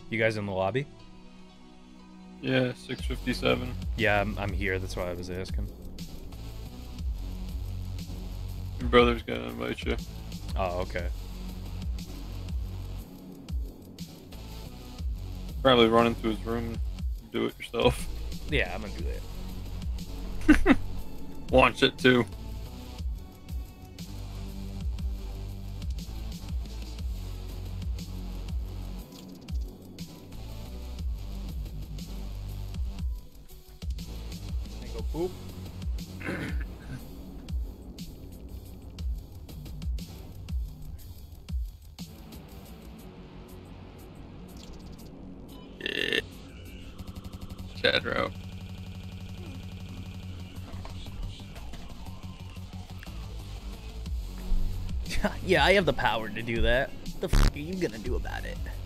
You guys in the lobby? Yeah, 657. Yeah, I'm here. That's why I was asking. Your brother's gonna invite you. Oh, okay. Probably run into his room and do it yourself. Yeah, I'm gonna do that. Launch it too. And go boop. Yeah. Chadro. Yeah, I have the power to do that. What the fuck are you gonna do about it?